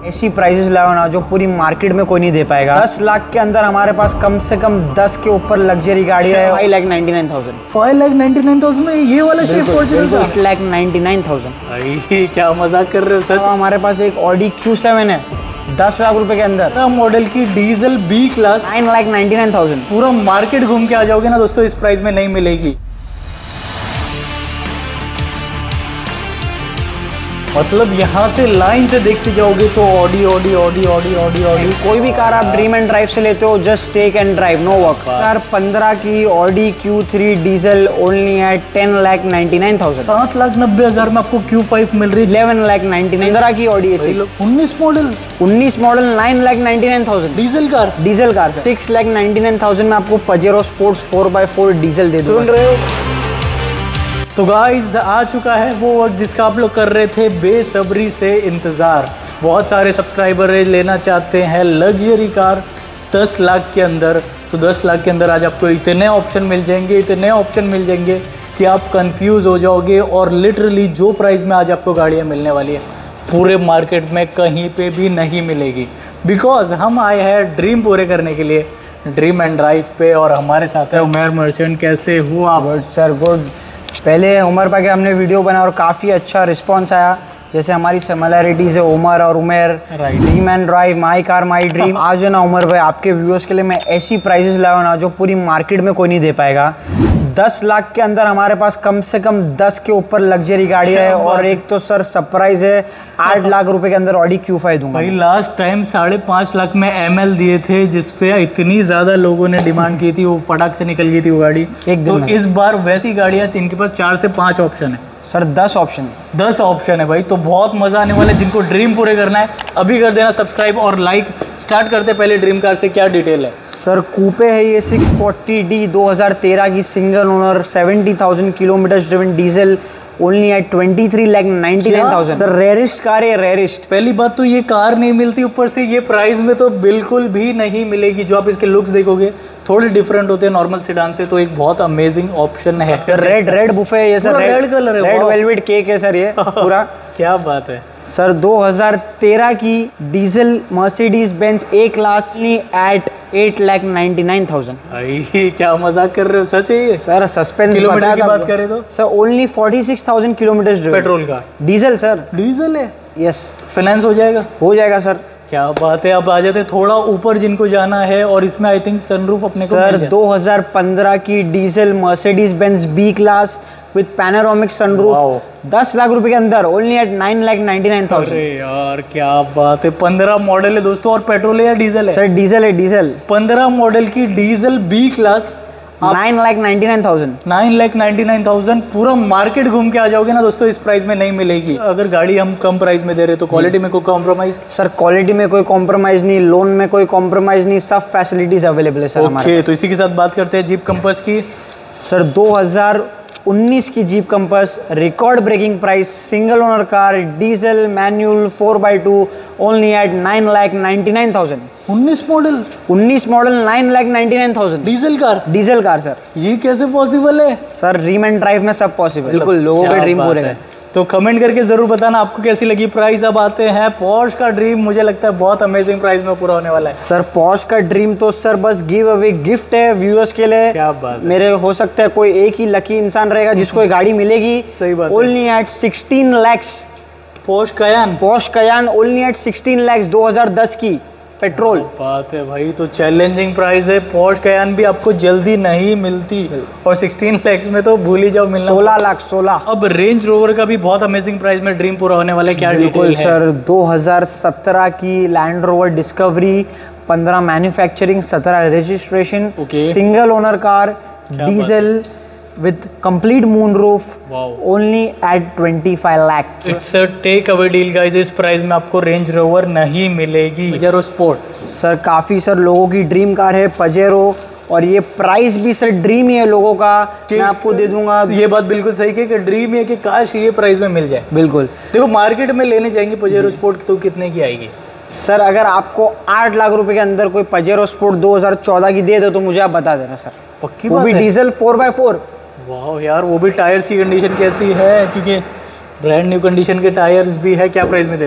ऐसी प्राइसेस लाओ ना जो पूरी मार्केट में कोई नहीं दे पाएगा। 10 लाख के अंदर हमारे पास कम से कम 10 के ऊपर लग्जरी गाड़ी है। 5,99,000 5,99,000 में ये वाला शेप फॉर्च्यूनर 8,99,000। भाई क्या मजाक कर रहे हो सच। हमारे पास एक ऑडी Q7 है 10 लाख रुपए के अंदर मॉडल की डीजल बी क्लास 9,99,000। पूरा मार्केट घूम के आ जाओगे ना दोस्तों, इस प्राइस में नहीं मिलेगी। मतलब यहाँ से लाइन से देखते जाओगे तो Audi Audi Audi Audi Audi Audi. कोई भी कार आप ड्रीम एंड ड्राइव से लेते हो, just take and drive, no work. Car 15 की Audi Q3 diesel only at 10,99,000। 7,90,000 में आपको Q5 मिल रही है। 11,99,000। 15 की ऑडी है। 19 मॉडल 9,99,000 डीजल कार। 6,99,000 में आपको पजेरो स्पोर्ट्स 4x4 डीजल दे दूंगा। सुन रहे हो? तो गाइस आ चुका है वो वक्त जिसका आप लोग कर रहे थे बेसब्री से इंतज़ार। बहुत सारे सब्सक्राइबर लेना चाहते हैं लग्जरी कार 10 लाख के अंदर। तो 10 लाख के अंदर आज आपको इतने ऑप्शन मिल जाएंगे कि आप कंफ्यूज हो जाओगे। और लिटरली जो प्राइस में आज आपको गाड़ियाँ मिलने वाली है पूरे मार्केट में कहीं पे भी नहीं मिलेगी। बिकॉज हम आए हैं ड्रीम पूरे करने के लिए ड्रीम एंड ड्राइव पे, और हमारे साथ है उमर मर्चेंट। कैसे हो आप? Good sir, good. पहले उमर पर हमने वीडियो बनाया और काफ़ी अच्छा रिस्पांस आया। जैसे हमारी सिमिलैरिटीज़ है उमर और Umer, dream and drive, my car my dream. आज है ना उमर भाई, आपके व्यूअर्स के लिए मैं ऐसी प्राइसेस लाया ना जो पूरी मार्केट में कोई नहीं दे पाएगा। 10 लाख के अंदर हमारे पास कम से कम 10 के ऊपर लग्जरी गाड़ी है। और एक तो सर सरप्राइज है, 8 लाख रुपए के अंदर ऑडी Q5 दूंगा। भाई लास्ट टाइम 5.5 लाख में ML दिए थे, जिसपे इतनी ज़्यादा लोगों ने डिमांड की थी, वो फटाक से निकल गई थी वो गाड़ी। तो इस बार वैसी गाड़ियाँ इनके पास 4 से 5 ऑप्शन है सर। 10 ऑप्शन है भाई। तो बहुत मज़ा आने वाला है। जिनको ड्रीम पूरे करना है अभी कर देना सब्सक्राइब और लाइक। स्टार्ट करते पहले ड्रीम कार से, क्या डिटेल है सर? कूपे है ये 640D 2013 की single owner 70,000 kilometre driven diesel only at 23,99,000। Sir rarest car है, रेयरिस्ट। पहली बात तो ये कार नहीं मिलती, ऊपर से ये प्राइस में तो बिल्कुल भी नहीं मिलेगी। जो आप इसके लुक्स देखोगे थोड़े डिफरेंट होते हैं नॉर्मल सेडान से, तो एक बहुत अमेजिंग ऑप्शन है। सर रेड बुफे है ये सर, रेड कलर है, रेड वेलवेट केक है सर ये पूरा। क्या बात है सर। 2013 की diesel Mercedes Benz A class at 8,99,000। भाई क्या मजाक कर रहे हो, सच है ये? सर सस्पेंस किलोमीटर की बात करें तो सर ओनली 46,000 किलोमीटर पेट्रोल का। डीजल सर, डीजल है। यस। फाइनेंस हो जाएगा? हो जाएगा सर। क्या बात है। अब आ जाते थोड़ा ऊपर जिनको जाना है, और इसमें आई थिंक सनरूफ अपने को सर 2015 की diesel Mercedes Benz B class with panoramic sunroof 10 lakh रुपए के अंदर ओनली एट 9,99,000। अरे यार क्या बात है। 15 मॉडल है दोस्तों, और पेट्रोल है या डीजल है? सर डीजल है, डीजल। 15 मॉडल की डीजल बी क्लास 9,99,000। 9,99,000। पूरा मार्केट घूम के आ जाओगे ना दोस्तों, इस प्राइस में नहीं मिलेगी। अगर गाड़ी हम कम प्राइस में दे रहे तो क्वालिटी में कोई कॉम्प्रोमाइज? सर क्वालिटी में कोई कॉम्प्रोमाइज नहीं, लोन में कोई कॉम्प्रोमाइज नहीं, सब फैसिलिटीज अवेलेबल है सर हमारे। ओके, तो इसी के साथ बात करते हैं जीप कंपास की। सर 2019 की Jeep Compass record breaking price, single owner car, diesel manual 4x2 only at 9,99,000। 19 model 9,99,000। Diesel car sir. ये कैसे पॉसिबल है? सर ड्रीम एंड ड्राइव में सब पॉसिबल, बिल्कुल लोगों के ड्रीम पूरे हैं। तो कमेंट करके जरूर बताना आपको कैसी लगी प्राइस। अब आते हैं पोर्श का ड्रीम। मुझे लगता है बहुत अमेजिंग प्राइस में पूरा होने वाला है। सर पोर्श का ड्रीम तो सर बस गिव अवे गिफ्ट है व्यूअर्स के लिए। क्या बात है। मेरे हो सकता है कोई एक ही लकी इंसान रहेगा जिसको ये गाड़ी मिलेगी। सही बात है। Only at 16 lakhs Porsche Cayenne only at 16 lakhs 2010 की पेट्रोल। बात है भाई, तो चैलेंजिंग प्राइस है। पोर्श कयान भी आपको जल्दी नहीं मिलती, और 16 lakhs में तो भूल ही जाओ मिलना। 16 लाख 16। अब रेंज रोवर का भी बहुत अमेजिंग प्राइस में ड्रीम पूरा होने वाला है। क्या डिटेल है? सर 2017 की Land Rover Discovery, 15 manufacturing, 17 registration, single owner car, diesel with complete moonroof, only at 25 lakh. It's a take away deal guys। इस प्राइस में आपको रेंज रोवर नहीं मिलेगी। पजेरो स्पोर्ट सर काफ़ी सर लोगों की ड्रीम कार है पजेरो, और ये प्राइस भी सर ड्रीम ही है लोगों का। मैं आपको दे दूंगा। ये बात बिल्कुल सही है कि ड्रीम है कि काश ये प्राइस में मिल जाए। बिल्कुल। देखो मार्केट में लेने जाएंगे पजेरो स्पोर्ट तो कितने की आएगी? सर अगर आपको 8 लाख रुपए के अंदर कोई पजेरो स्पोर्ट 2014 की दे दो तो मुझे आप बता देना सर। पक्की बात है। वो भी डीजल 4x4। वाह यार, वो भी टायर्स की कंडीशन कैसी है? क्योंकि ब्रांड न्यू कंडीशन के टायर्स भी है। क्या प्राइस में दे देंगे?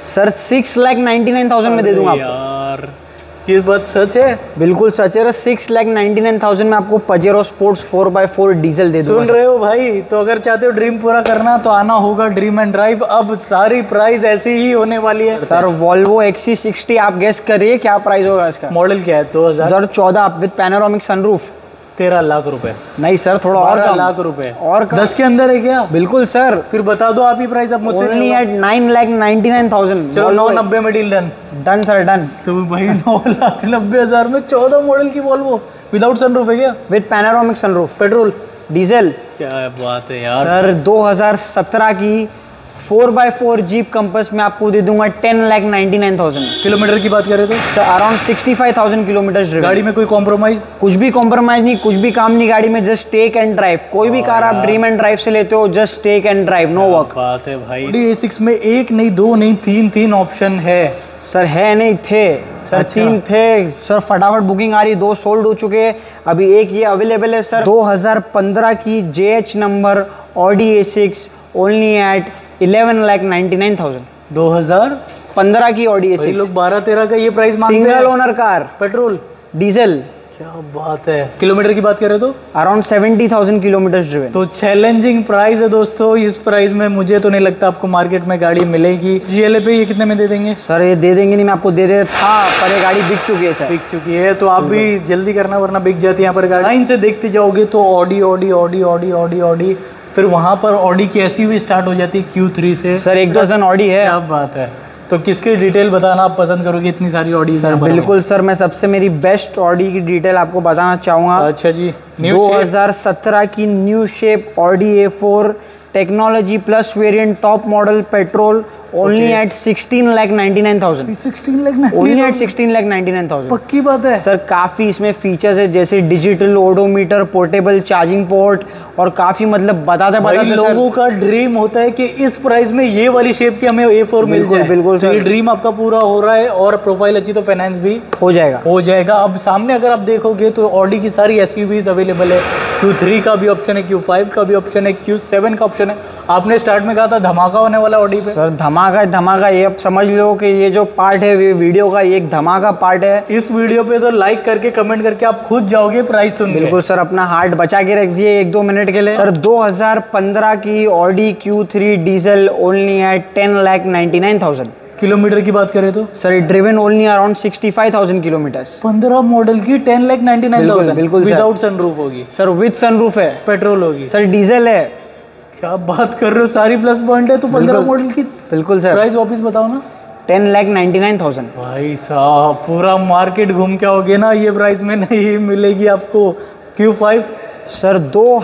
सर 6,99,000 में दे दूंगा आपको। यार ये बात सच है? बिल्कुल सच है। 6,99,000 में आपको पजेरो स्पोर्ट्स 4x4 डीजल दे दूंगा। सुन रहे हो भाई? तो अगर चाहते हो ड्रीम पूरा करना तो आना होगा ड्रीम एंड ड्राइव। अब सारी प्राइस ऐसी ही होने वाली है। सर वॉल्वो XC60 आप गेस करिए क्या प्राइस होगा इसका। मॉडल क्या है? 2014 विद पैनोरामिक सनरूफ। 13 लाख रुपए? नहीं सर, थोड़ा और 12 कम। लाख रुपए और कम। 10 के अंदर है क्या? बिल्कुल सर। फिर बता दो आप ही प्राइस, अब मुझसे ओनली एट 9,99,000। चलो 990 में deal done. Done sir done. तो भाई 9,90,000 में 14 मॉडल की वॉल्वो विदाउट सनरूफ है क्या? With panoramic sunroof. Petrol diesel. क्या बात है यार। सर 2017 की 4x4 जीप कंपस में आपको दे दूंगा 10,99,000। किलोमीटर की बात करें तो सर अराउंड 65,000 किलोमीटर। गाड़ी में कोई कॉम्प्रोमाइज? कुछ भी कॉम्प्रोमाइज नहीं, कुछ भी काम नहीं गाड़ी में, जस्ट टेक एंड ड्राइव। कोई भी कार आप ड्रीम एंड ड्राइव से लेते हो, just take and drive, no work. बात है भाई। A6 में एक नहीं, दो नहीं, तीन ऑप्शन है। सर है नहीं, थे सर। अच्छा। 3 थे सर। फटाफट बुकिंग आ रही, 2 सोल्ड हो चुके हैं, अभी एक ये अवेलेबल है सर। 2015 की JH number Audi A6 only at 11,99,000। 2015 की ऑडी A6। लोग 12-13 का ये प्राइस मांगते हैं। Single owner car, petrol diesel. क्या बात है। किलोमीटर की बात करें तो अराउंड 70,000 किलोमीटर ड्रिवन। तो चैलेंजिंग प्राइस है दोस्तों। इस प्राइस में मुझे तो नहीं लगता आपको मार्केट में गाड़ी मिलेगी। GLA पे ये कितने में दे देंगे? सर ये दे देंगे नहीं, मैं आपको दे देता था, पर ये गाड़ी बिक चुकी है सर। बिक चुकी है तो आप भी जल्दी करना वरना बिक जाती है यहाँ पर गाड़ी। लाइन से देखते जाओगे तो Audi Audi Audi Audi Audi Audi, फिर वहाँ पर ऑडी की ऐसी हुई स्टार्ट हो जाती है Q3 से। सर 1 डजन ऑडी है। क्या बात है। तो किसकी डिटेल बताना आप पसंद करोगे? इतनी सारी ऑडी सर बिल्कुल सर, मैं सबसे मेरी बेस्ट ऑडी की डिटेल आपको बताना चाहूँगा। अच्छा जी। 2017 की new shape Audi A4 technology plus variant top model petrol only at 16,99,000। 16 lakh only at 16,99,000। पक्की बात है सर काफ़ी इसमें फीचर्स है, जैसे digital odometer, portable charging port, और काफ़ी मतलब बताते भाई लोगों का ड्रीम होता है कि इस प्राइस में ये वाली शेप की हमें A4 मिल जाए। बिल्कुल तो ये ड्रीम आपका पूरा हो रहा है और प्रोफाइल अच्छी तो फाइनेंस भी हो जाएगा। अब सामने अगर आप देखोगे तो ऑडी की सारी SUVs अवेलेबल है। Q3 का भी ऑप्शन है, Q5 का भी ऑप्शन है, Q7 का ऑप्शन है। आपने स्टार्ट में कहा था धमाका होने वाला ऑडी पे। सर धमाका ये अब समझ लो कि ये जो पार्ट है वीडियो का, ये एक धमाका पार्ट है। इस वीडियो पे तो लाइक करके कमेंट करके आप खुद जाओगे प्राइस सुन के। बिल्कुल सर, अपना हार्ट बचा के रख दिए 1-2 मिनट के लिए। सर 2015 की Audi Q3 diesel only at 10,99,000। Kilometre की बात करें तो sir driven only around 65,000 kilometres. 15 model की 10,99,000 बिल्कुल विदाउट सनरूफ होगी। सर विद सनरूफ है। पेट्रोल होगी। सर डीजल है। क्या बात कर रहे हो, सारी प्लस पॉइंट है। तो 15 मॉडल की बिल्कुल सर। प्राइस वापस बताओ ना। 10,99,000। भाई साहब पूरा मार्केट घूम के आओगे ना, ये प्राइस में नहीं मिलेगी आपको। Q5 सर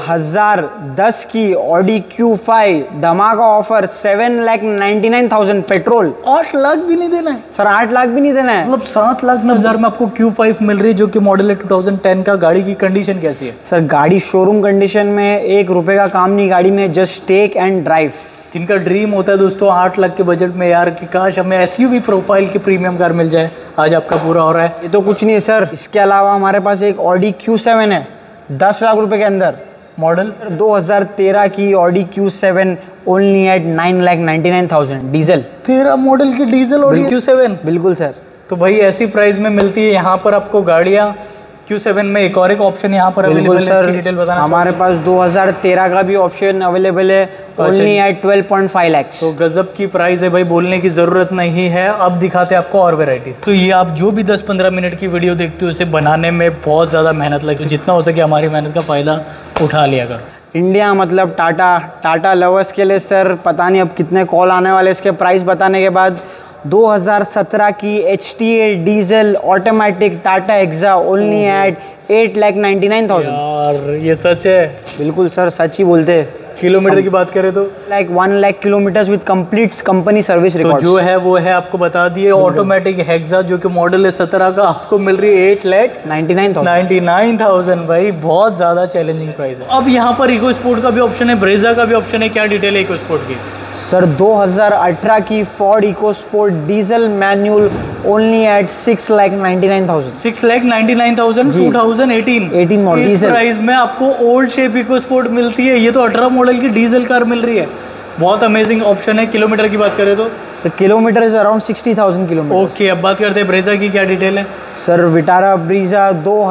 2010 की ऑडी Q5 धमाका ऑफर 7,99,000 पेट्रोल। 8 लाख भी नहीं देना है सर, 8 लाख भी नहीं देना है। मतलब 7,90,000 में आपको Q5 मिल रही है, जो कि मॉडल है 2010 का। गाड़ी की कंडीशन कैसी है? सर गाड़ी शोरूम कंडीशन में, 1 रुपए का काम नहीं गाड़ी में, जस्ट टेक एंड ड्राइव। जिनका ड्रीम होता है दोस्तों 8 लाख के बजट में यार कि काश हमें SUV प्रोफाइल की प्रीमियम कार मिल जाए, आज आपका पूरा हो रहा है। ये तो कुछ नहीं है सर, इसके अलावा हमारे पास एक ऑडी Q7 है 10 लाख रुपए के अंदर। मॉडल 2013 की Audi Q7 only at 9,99,000 diesel. 13 model की डीजल ऑडी Q7। बिल्कुल सर। तो भाई ऐसी प्राइस में मिलती है यहाँ पर आपको गाड़ियाँ। Q7 में एक और एक ऑप्शन यहाँ पर अवेलेबल है, इसकी डिटेल बताना हमारे पास 2013 का भी ऑप्शन अवेलेबल है ओनली एट 12.5 लाख। तो गजब की प्राइस है भाई, बोलने की जरूरत नहीं है। अब दिखाते हैं आपको और वेराइटीज। तो ये आप जो भी 10-15 मिनट की वीडियो देखते हो, उसे बनाने में बहुत ज़्यादा मेहनत लगती है। जितना हो सके हमारी मेहनत का फ़ायदा उठा लिया करो। इंडिया मतलब टाटा लवर्स के लिए सर पता नहीं अब कितने कॉल आने वाले इसके प्राइस बताने के बाद। 2017 की HTA diesel automatic Tata Hexa only at 8,99,000। यार ये सच है? बिल्कुल सर, सच ही बोलते। किलोमीटर की बात करें तो 1 lakh kilometres with complete company service record. तो जो है वो है, आपको बता दिए। ऑटोमेटिक हेक्सा जो कि मॉडल है 17 का, आपको मिल रही है 8,99,000। भाई बहुत ज़्यादा चैलेंजिंग प्राइस है। अब यहाँ पर इको स्पोर्ट का भी ऑप्शन है, ब्रेजा का भी ऑप्शन है। क्या डिटेल है इको स्पोर्ट की? सर 2018 की Ford EcoSport diesel manual only at 6,99,000। 6,99,000 2018 model. इस प्राइस में आपको ओल्ड शेप इको स्पोर्ट मिलती है। ये तो 18 मॉडल की डीजल कार मिल रही है। बहुत अमेजिंग ऑप्शन है। किलोमीटर की बात करें तो sir kilometre is around 60,000 kilometre. Okay, अब बात करते हैं ब्रेजा की, क्या डिटेल है? सर विटारा ब्रीजा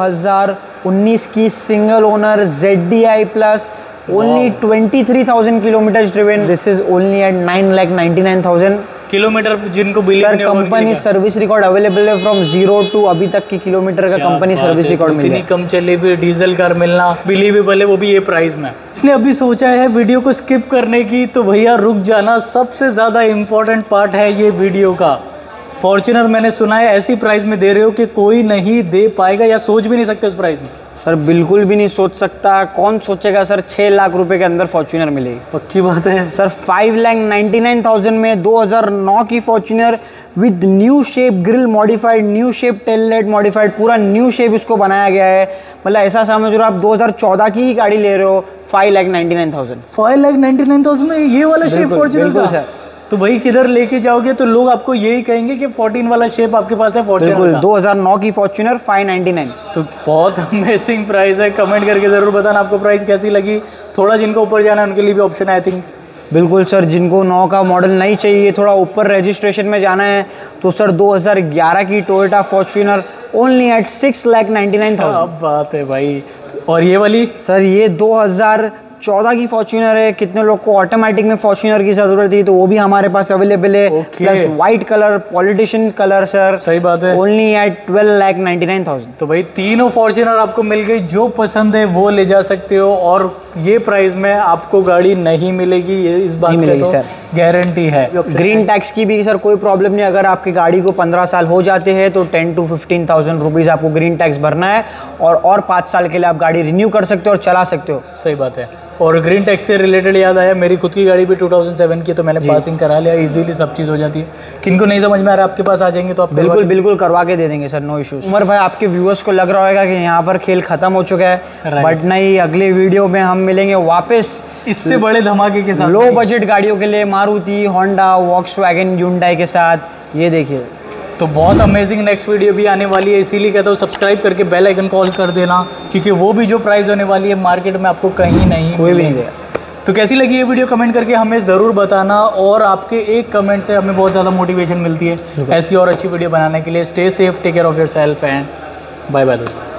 2019 की single owner ZDI plus, only 23,000 kilometre driven. This is only at 9,99,000 kilometre जिनको बिलीव सर नहीं होगा कंपनी सर्विस रिकॉर्ड अवेलेबल है फ्रॉम 0 to अभी तक की किलोमीटर का कंपनी सर्विस रिकॉर्ड मिल इतनी कम चली हुई डीजल कार मिलना बिलीवेबल है, वो भी ये प्राइस में। इसने अभी सोचा है वीडियो को स्किप करने की, तो भैया रुक जाना, सबसे ज़्यादा इम्पोर्टेंट पार्ट है ये वीडियो का। फॉर्च्यूनर मैंने सुना है ऐसी प्राइस में दे रहे हो कि कोई नहीं दे पाएगा या सोच भी नहीं सकते उस प्राइस में। सर बिल्कुल भी नहीं सोच सकता, कौन सोचेगा सर 6 लाख रुपए के अंदर फॉर्च्यूनर मिलेगी। पक्की बात है सर 5,99,000 में 2009 की Fortuner with new shape grille modified, new shape tail light modified, पूरा न्यू शेप इसको बनाया गया है। मतलब ऐसा समझ लो आप 2014 की ही गाड़ी ले रहे हो 5,99,000। 5,99,000 में ये वाला शेप फॉर्च्यूनर का? सर तो भाई किधर लेके जाओगे तो लोग आपको यही कहेंगे कि 14 वाला शेप आपके पास है फॉर्च्यूनर का। 2009 की फॉर्च्यूनर 599। तो बहुत अमेजिंग प्राइस है। कमेंट करके ज़रूर बताना आपको प्राइस कैसी लगी। थोड़ा जिनको ऊपर जाना है उनके लिए भी ऑप्शन है आई थिंक। बिल्कुल सर, जिनको 9 का मॉडल नहीं चाहिए, थोड़ा ऊपर रजिस्ट्रेशन में जाना है, तो सर 2011 की टोयोटा फॉर्च्यूनर ओनली एट 6,99,000। अब बात है भाई। और ये वाली सर ये 2014 की फॉर्च्यूनर है। कितने लोग को ऑटोमेटिक में फॉर्च्यूनर की जरूरत थी, तो वो भी हमारे पास अवेलेबल है। Plus white colour, politician colour sir. सही बात है। Only at 12,99,000। तो भाई तीनों फॉर्च्यूनर आपको मिल गई, जो पसंद है वो ले जा सकते हो। और ये प्राइस में आपको गाड़ी नहीं मिलेगी, ये इस बात की तो गारंटी है। ग्रीन टैक्स की भी सर कोई प्रॉब्लम नहीं। अगर आपकी गाड़ी को 15 साल हो जाते हैं तो 10,000 to 15,000 रुपीज़ आपको ग्रीन टैक्स भरना है, और 5 साल के लिए आप गाड़ी रिन्यू कर सकते हो और चला सकते हो। सही बात है। और ग्रीन टैक्स से रिलेटेड याद आया, मेरी खुद की गाड़ी भी 2007 की, तो मैंने पासिंग करा लिया। इजीली सब चीज़ हो जाती है। किनको नहीं समझ में आ रहा आपके पास आ जाएंगे तो आप बिल्कुल करवा के दे देंगे सर, नो इश्यूज। उमर भाई आपके व्यूअर्स को लग रहा होगा कि यहाँ पर खेल खत्म हो चुका है, बट नहीं, अगले वीडियो में हम मिलेंगे वापस इससे बड़े धमाके के साथ, लो बजट गाड़ियों के लिए, मारुति, होंडा, वॉक्सवैगन, ह्युंडई के साथ। ये देखिए, तो बहुत अमेजिंग नेक्स्ट वीडियो भी आने वाली है, इसीलिए कहता हूँ सब्सक्राइब करके बेल आइकन कॉल कर देना, क्योंकि वो भी जो प्राइस होने वाली है मार्केट में आपको कहीं नहीं कोई भी नहीं देगा। तो कैसी लगी ये वीडियो कमेंट करके हमें ज़रूर बताना, और आपके एक कमेंट से हमें बहुत ज़्यादा मोटिवेशन मिलती है ऐसी और अच्छी वीडियो बनाने के लिए। Stay safe, take care of yourself and bye bye दोस्तों।